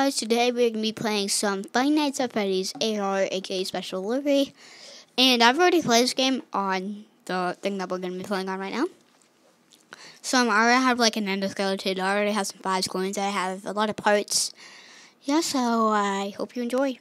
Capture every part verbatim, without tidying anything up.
guys, today we're going to be playing some Five Nights at Freddy's A R, aka Special Delivery. And I've already played this game on the thing that we're going to be playing on right now. So um, I already have like an endoskeleton, I already have some five coins, I have a lot of parts. Yeah, so I hope you enjoy.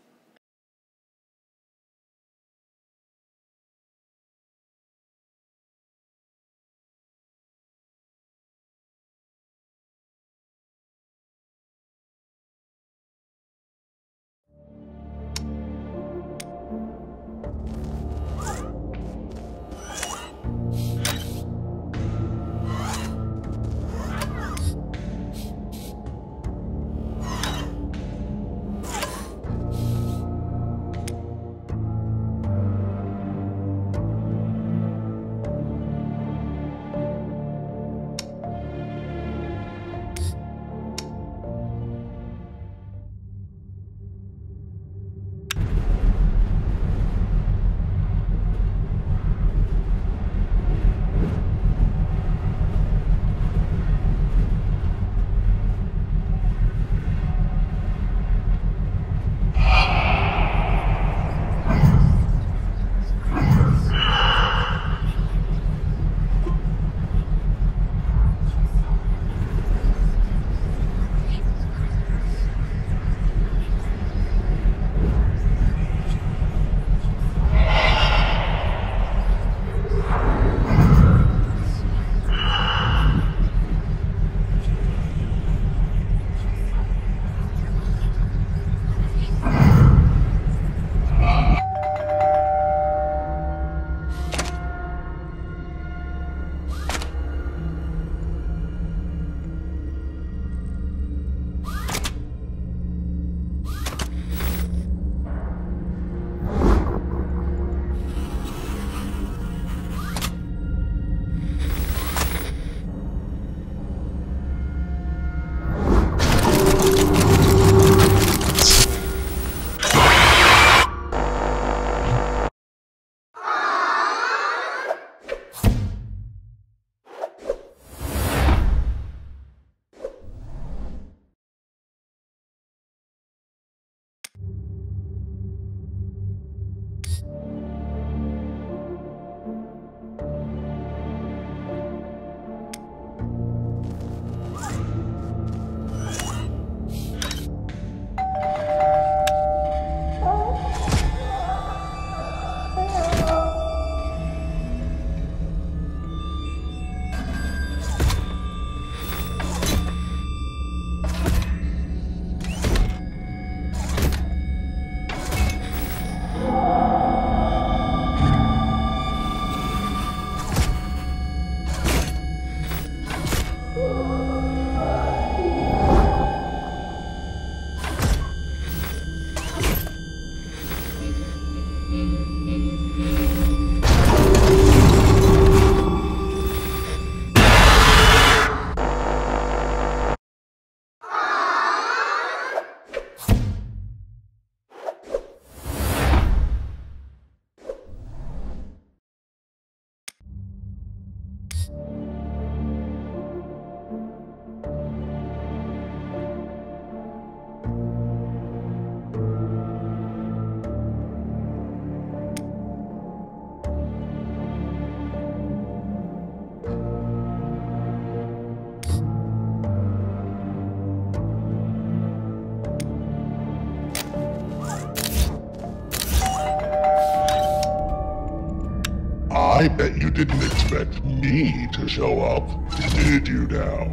I bet you didn't expect me to show up, did you now?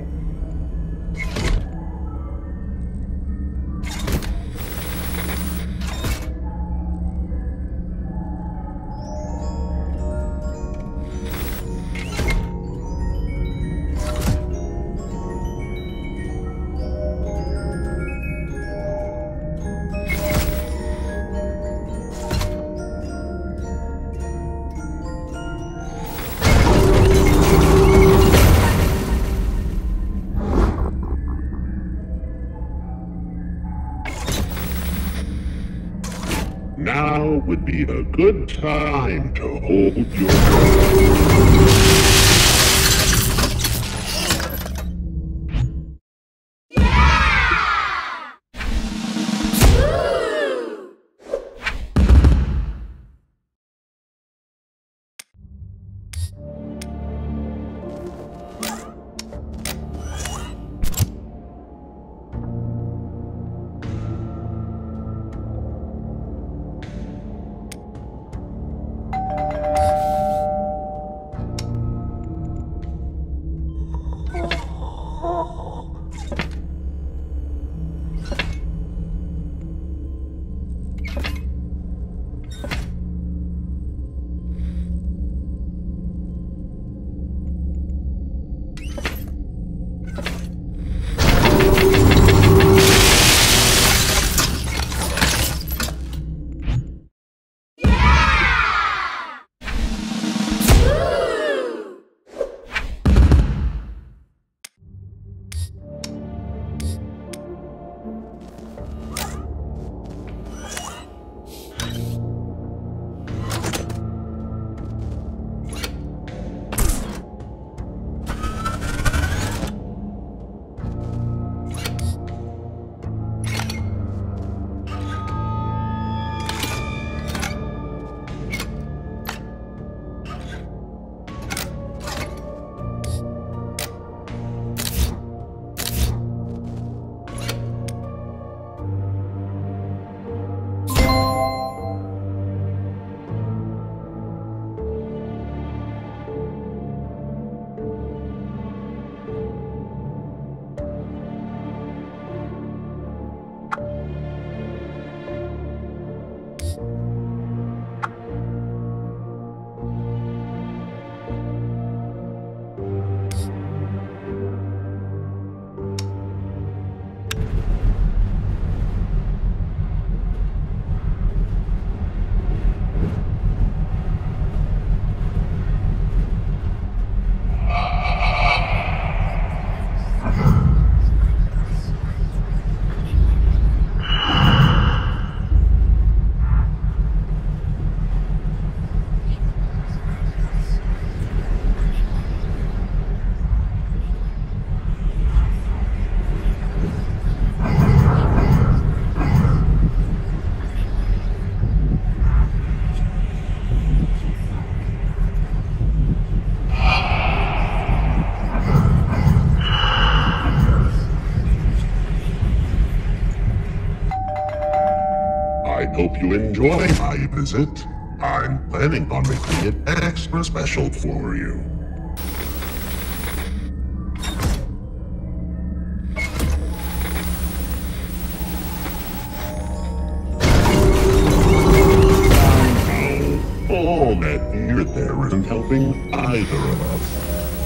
Now would be a good time to hold your breath. hope you enjoy my visit. I'm planning on making it extra special for you. All that fear there isn't helping either of us.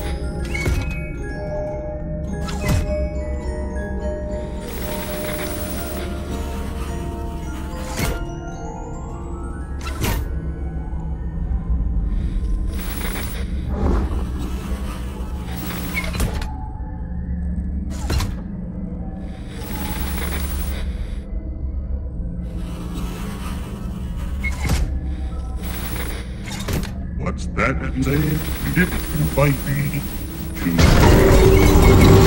What's that you say? You didn't invite me to...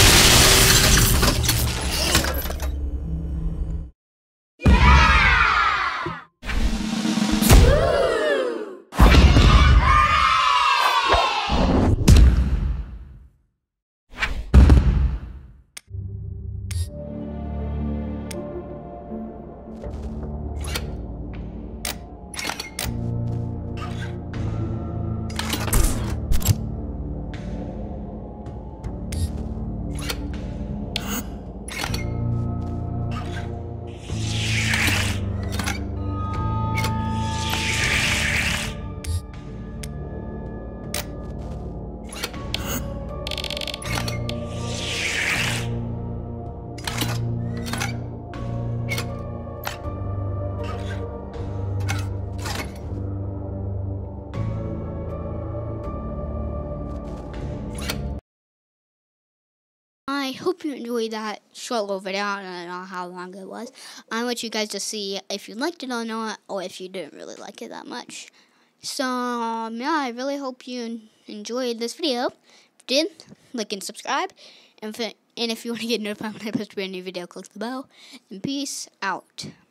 I hope you enjoyed that short little video. I don't know how long it was. I want you guys to see if you liked it or not, or if you didn't really like it that much. So, um, yeah, I really hope you enjoyed this video. If you did, like and subscribe. And if, and if you want to get notified when I post a brand new video, click the bell. And peace out.